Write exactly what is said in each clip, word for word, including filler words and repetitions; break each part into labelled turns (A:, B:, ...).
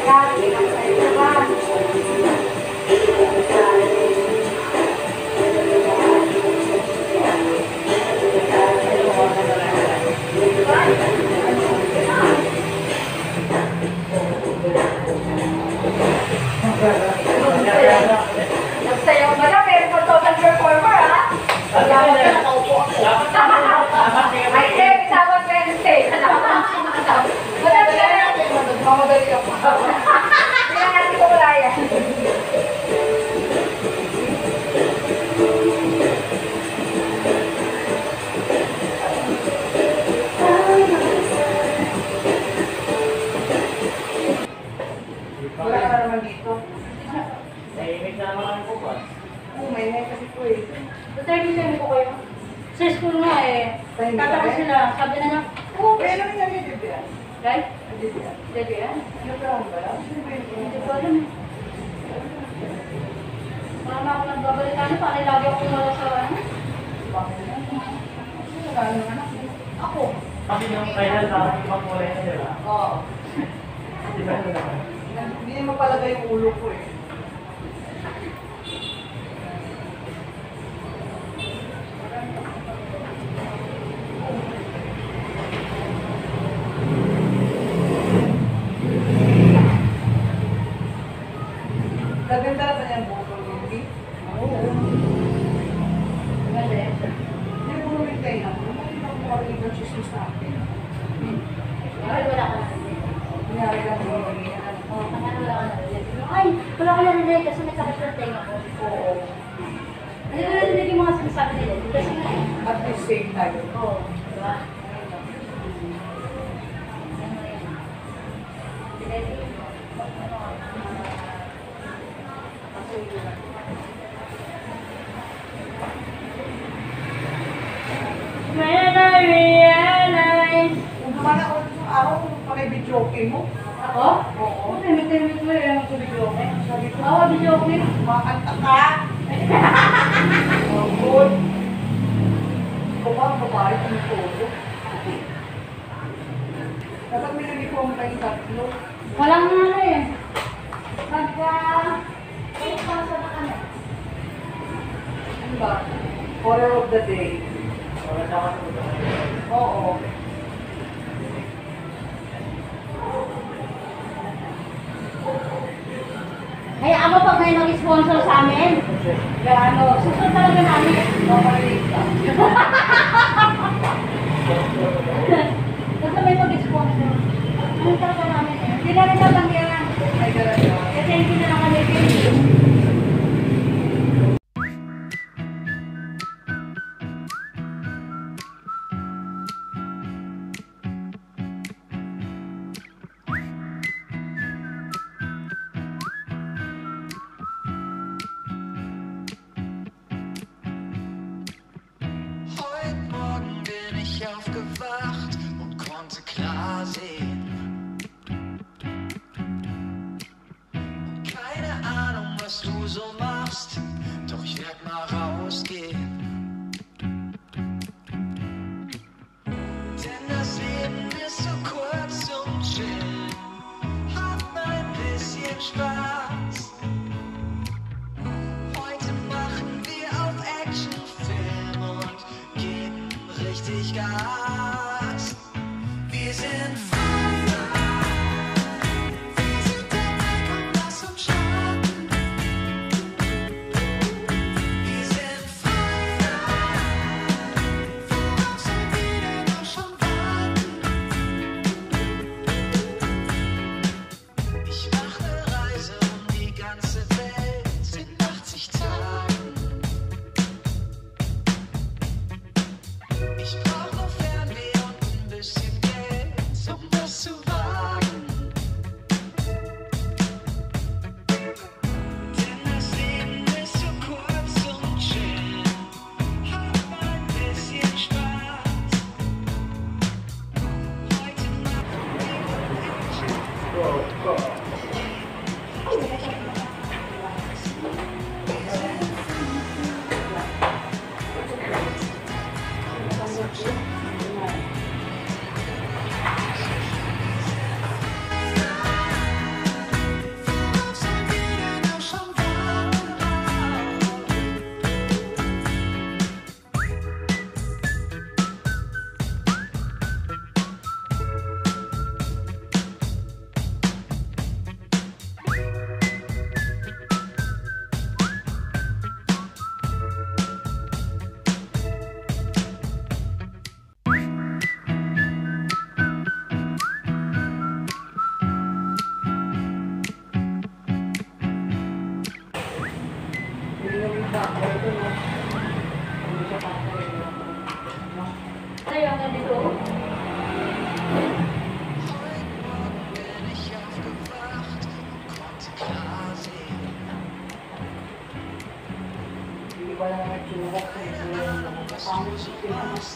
A: Nagsayaw mo na, pero total performer, ha? Ay, Deb, tawag Wednesday. Madami ka na natin. Mamadali ka pa. Hindi na natin ko wala yan. Wala ka na naman dito.
B: Nahimik na naman ang bukas.
A: Oo, may may kasi po eh.
C: Determination ko kayo. Sa school nga eh. Tatapos sila. Sabi na niya,
A: Oo, pero ano nangyari yung Debian?
C: right?
A: Debian?
C: Debbie yan?
A: Yung brown ba lang? Sino ba yung
C: Hindi ko alam eh. Wala na ako nagbabalitan. Parang lagi akong wala sa ano.
A: bakit na? Wala naman ako.
C: Ako.
B: Kasi yung kailan sa ibang kulay na sila.
A: Oo.
B: Di ba ito naman?
A: Hindi naman palagay yung ulo ko eh. Gaganda ba niya ang buhok ko, Lindy?
C: Oo. Maganda yan.
A: Hindi ko naman tayo na. Hindi ko naman yung chismis na akin.
C: Ay, wala ka na.
A: Nangyari lang yung ganyan.
C: Oo, kanya wala ka na. Ay, wala ka na rin kasi may sakit na tenga ko.
A: Oo.
C: Hindi ko narinig yung mga sinasabi nila. Kasi nga eh.
A: At the same time.
C: Oo. Diba? When I realize.
A: Kung naman ako yung araw, kung may video okay mo.
C: Ako?
A: Oo.
C: Kung timid-timid mo yung video okay.
A: Sabi ko,
C: Oo, video okay.
A: makanta ka. Oh, good. Ikaw ba ang babae kung todo? Dapat may uniform tayong tatlo.
C: Walang ano eh. Magka... Ay, pasa na kami.
A: Ano ba? Color of the day.
B: Wala na ako sa
A: Oo.
C: Kaya ako pag may nag-sponsor sa amin, gano, susunod talaga namin.
A: Normally lang.
C: Basta may mag-sponsor. Ano talaga namin eh. Hindi na rin nalang yan.
A: Ay, gano'n.
C: Kasi hindi na lang kami pinili.
D: Aufgewacht und konnte klar sehen. Keine Ahnung, was du so machst, doch ich werd mal rausgehen. Denn das Leben ist so kurz zum Chillen, hab ein bisschen Spaß. Heute machen wir auf Actionfilm und geben richtig Gas. Wir sind Feuer, wir sind der Weg und lass uns starten. Wir sind Feuer, worauf soll wieder noch schon warten? Ich mach ne Reise
C: wala na nagsuhok sa mga pangit sa pinas.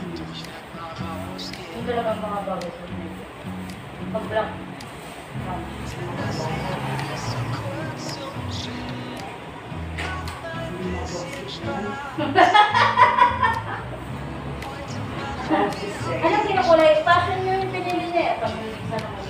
C: Yung talagang mga bagay sa mga. Pag-black. Anong kinukulay? Passion nyo yung pinili niya. Pag-mix na naman.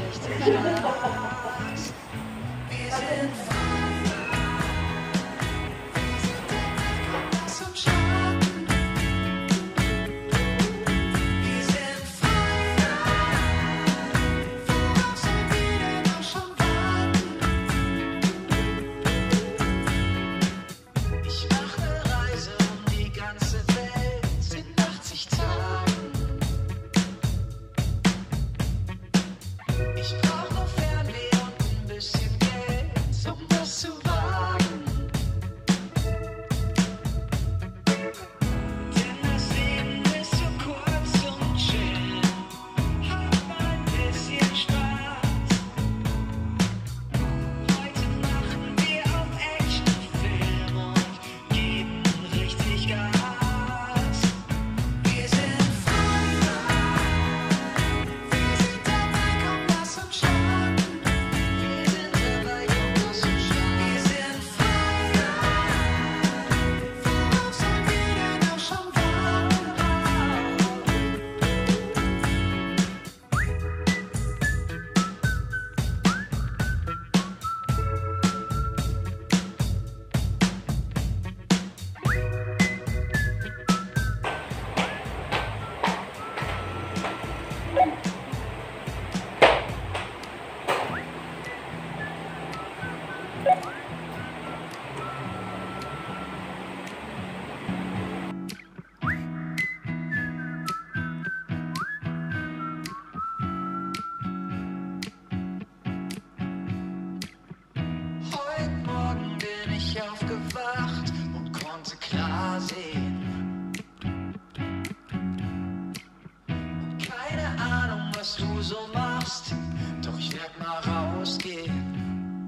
D: Du so machst, doch ich werd mal rausgehen.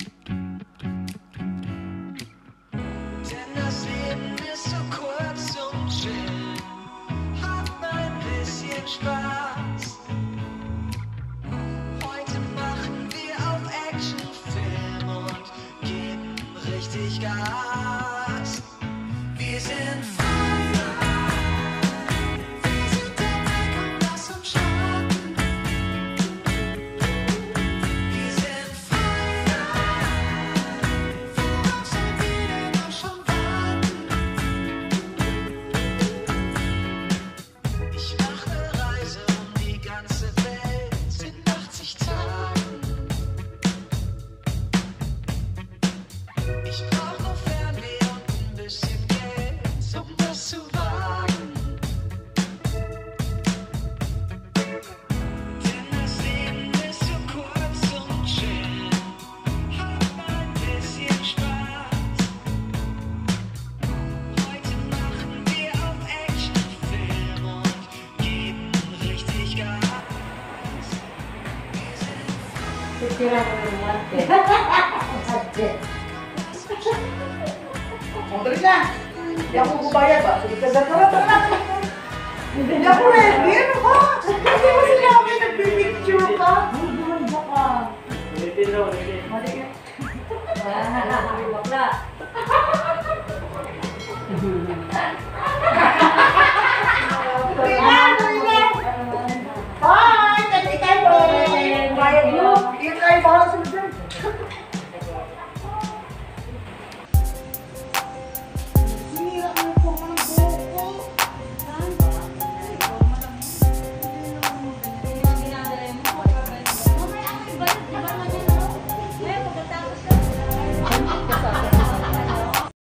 D: Denn das Leben ist so kurz zum Chillen. Hab ein bisschen Spaß. Heute machen wir auf Actionfilm und geben richtig Gas. Wir sind
C: Tira mo yung wante.
E: Ang dali na. Hindi ako bubayad ba? Sige ka dyan. Tara, tara. Hindi ako ready. Ano ka? Hindi mo sinabi nag-picture ka.
C: Bumanda ka.
B: Ulitin na, ulitin.
C: Mali ka. Bakla.